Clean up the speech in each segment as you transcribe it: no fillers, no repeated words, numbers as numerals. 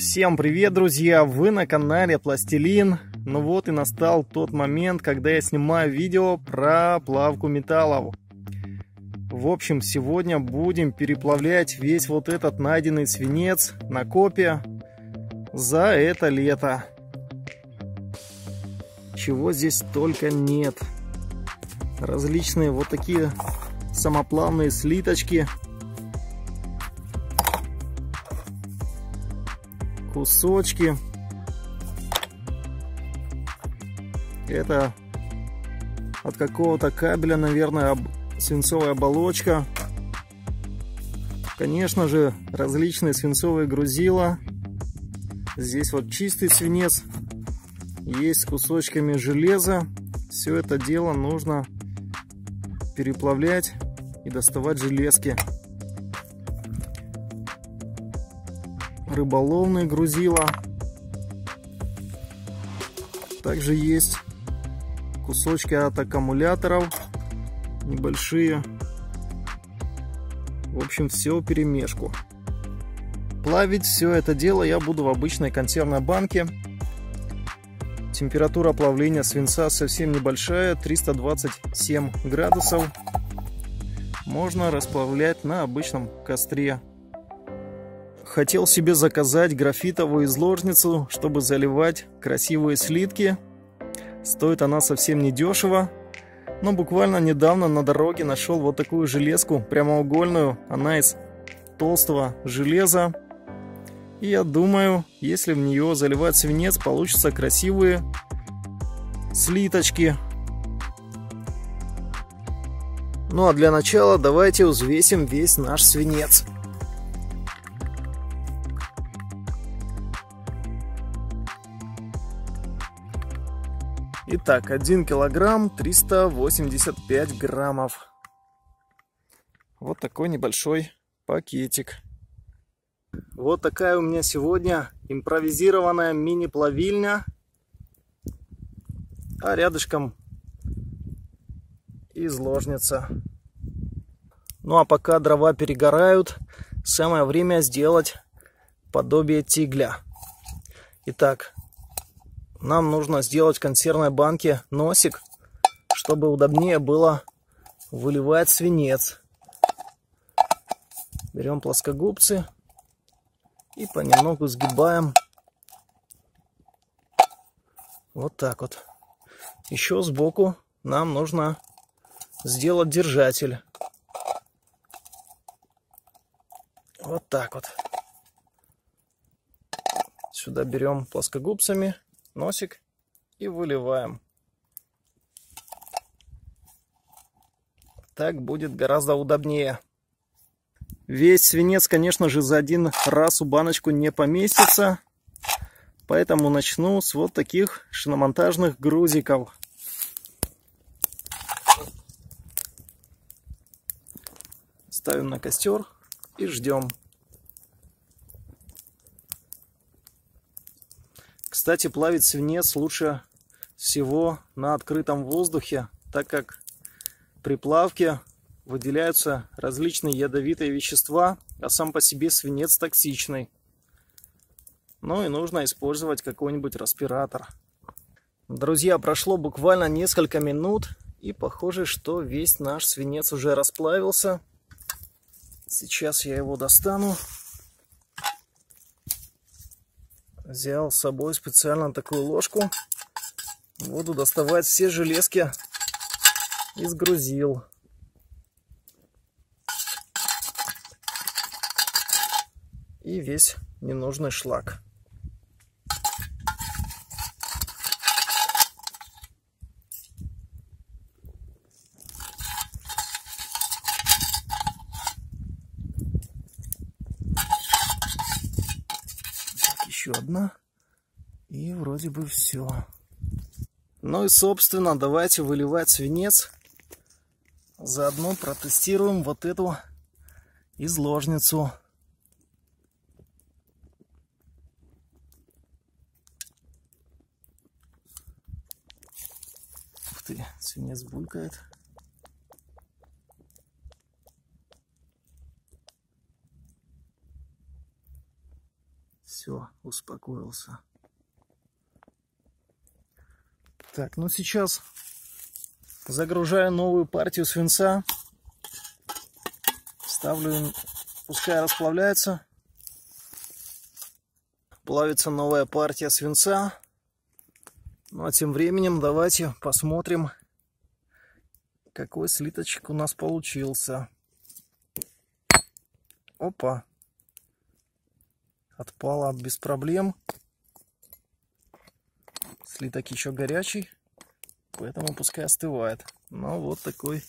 Всем привет, друзья! Вы на канале Пластилин. Ну вот и настал тот момент, когда я снимаю видео про плавку металлов. В общем, сегодня будем переплавлять весь вот этот найденный свинец на копе за это лето. Чего здесь только нет. Различные вот такие самоплавные слиточки, кусочки. Это от какого-то кабеля, наверное, свинцовая оболочка. Конечно же, различные свинцовые грузила. Здесь вот чистый свинец, есть с кусочками железа. Все это дело нужно переплавлять и доставать железки. Рыболовные грузила. Также есть кусочки от аккумуляторов небольшие. В общем, все вперемешку. Плавить все это дело я буду в обычной консервной банке. Температура плавления свинца совсем небольшая, 327 градусов. Можно расплавлять на обычном костре. Хотел себе заказать графитовую изложницу, чтобы заливать красивые слитки. Стоит она совсем недешево. Но буквально недавно на дороге нашел вот такую железку прямоугольную. Она из толстого железа. И я думаю, если в нее заливать свинец, получатся красивые слиточки. Ну а для начала давайте взвесим весь наш свинец. Итак, 1 килограмм 385 граммов. Вот такой небольшой пакетик. Вот такая у меня сегодня импровизированная мини-плавильня. А рядышком изложница. Ну а пока дрова перегорают, самое время сделать подобие тигля. Итак, нам нужно сделать в консервной банке носик, чтобы удобнее было выливать свинец. Берем плоскогубцы и понемногу сгибаем. Вот так вот. Еще сбоку нам нужно сделать держатель. Вот так вот. Сюда берем плоскогубцами носик и выливаем. Так будет гораздо удобнее. Весь свинец, конечно же, за один раз в баночку не поместится. Поэтому начну с вот таких шиномонтажных грузиков. Ставим на костер и ждем. Кстати, плавить свинец лучше всего на открытом воздухе, так как при плавке выделяются различные ядовитые вещества, а сам по себе свинец токсичный. Ну и нужно использовать какой-нибудь респиратор. Друзья, прошло буквально несколько минут, и похоже, что весь наш свинец уже расплавился. Сейчас я его достану. Взял с собой специально такую ложку. Буду доставать все железки из грузил. И весь ненужный шлак. Еще одна. И вроде бы все. Ну и собственно, давайте выливать свинец. Заодно протестируем вот эту изложницу. Ух ты, свинец булькает. Все, успокоился. Так, ну сейчас загружаю новую партию свинца. Ставлю, пускай расплавляется. Плавится новая партия свинца. Ну а тем временем давайте посмотрим, какой слиточек у нас получился. Опа. Отпала без проблем. Слиток еще горячий, поэтому пускай остывает. Но вот такой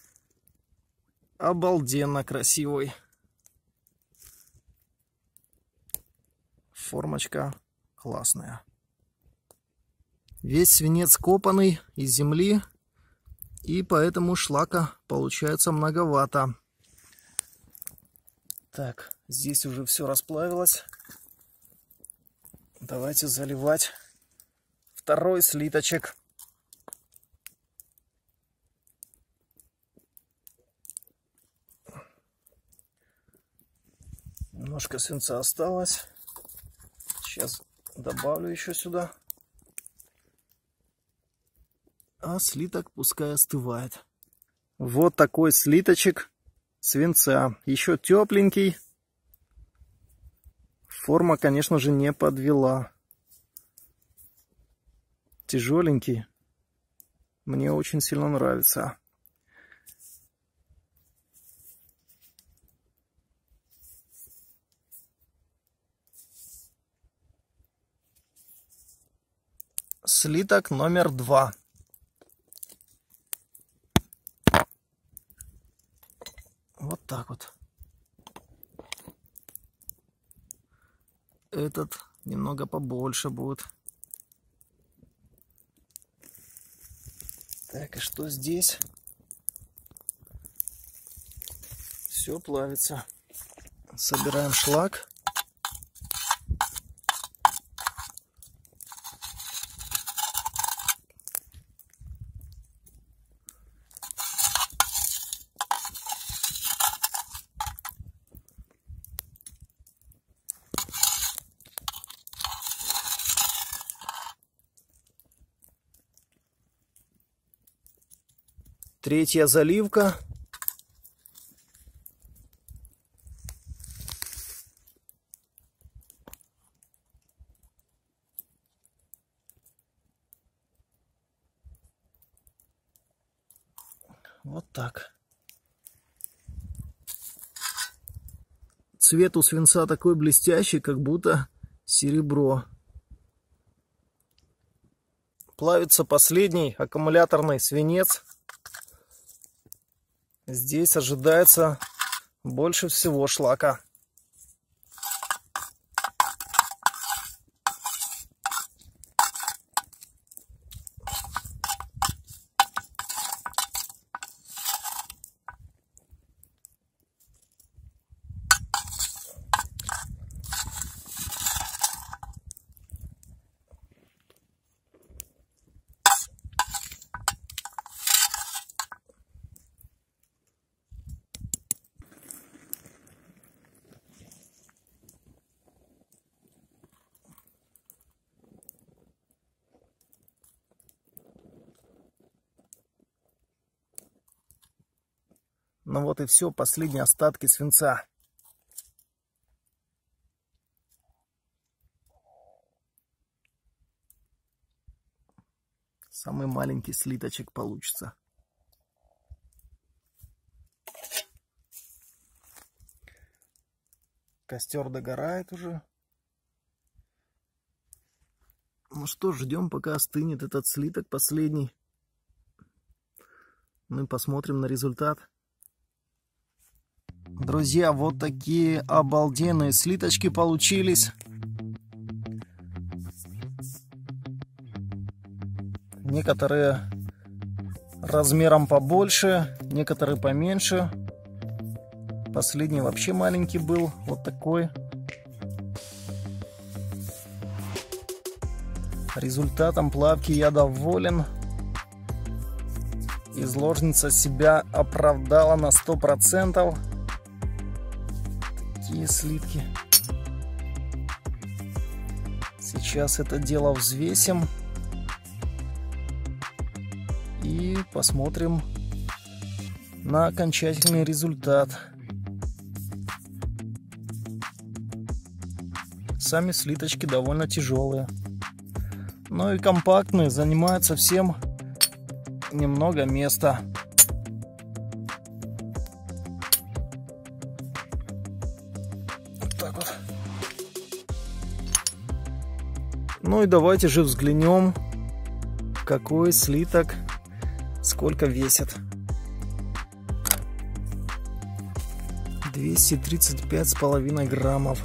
обалденно красивый. Формочка классная. Весь свинец копанный из земли, и поэтому шлака получается многовато. Так, здесь уже все расплавилось. Давайте заливать второй слиточек. Немножко свинца осталось. Сейчас добавлю еще сюда. А слиток пускай остывает. Вот такой слиточек свинца. Еще тепленький. Форма, конечно же, не подвела. Тяжеленький. Мне очень сильно нравится. Слиток номер 2. Вот так вот. Этот немного побольше будет. Так, и что здесь? Все плавится. Собираем шлак. Третья заливка. Вот так. Цвет у свинца такой блестящий, как будто серебро. Плавится последний аккумуляторный свинец. Здесь ожидается больше всего шлака. Ну вот и все, последние остатки свинца. Самый маленький слиточек получится. Костер догорает уже. Ну что, ждем, пока остынет этот слиток последний. Мы посмотрим на результат. Друзья, вот такие обалденные слиточки получились. Некоторые размером побольше, некоторые поменьше. Последний вообще маленький был, вот такой. Результатом плавки я доволен. Изложница себя оправдала на 100%. Такие слитки. Сейчас это дело взвесим и посмотрим на окончательный результат. Сами слиточки довольно тяжелые, но и компактные, занимают совсем немного места. Вот так вот. Ну и давайте же взглянем, какой слиток сколько весит. 235,5 граммов.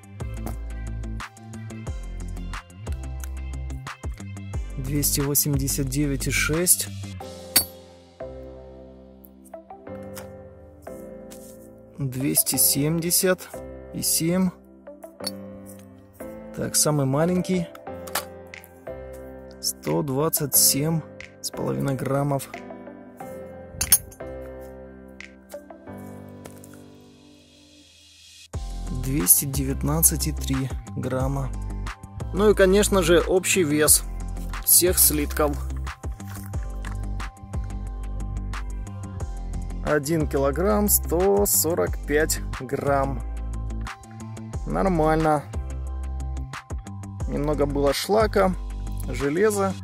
Двести 89,6. Двести 70,7. Так, самый маленький 127,5 граммов. 219,3 грамма. Ну и, конечно же, общий вес всех слитков. 1 килограмм 145 грамм. Нормально. Немного было шлака, железа.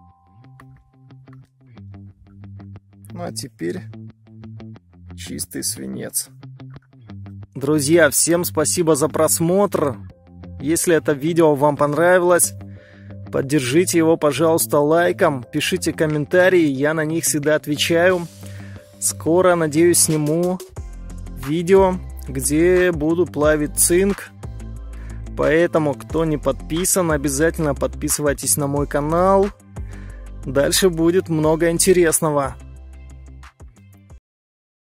Ну а теперь чистый свинец. Друзья, всем спасибо за просмотр. Если это видео вам понравилось, поддержите его, пожалуйста, лайком. Пишите комментарии, я на них всегда отвечаю. Скоро, надеюсь, сниму видео, где буду плавить цинк. Поэтому, кто не подписан, обязательно подписывайтесь на мой канал. Дальше будет много интересного.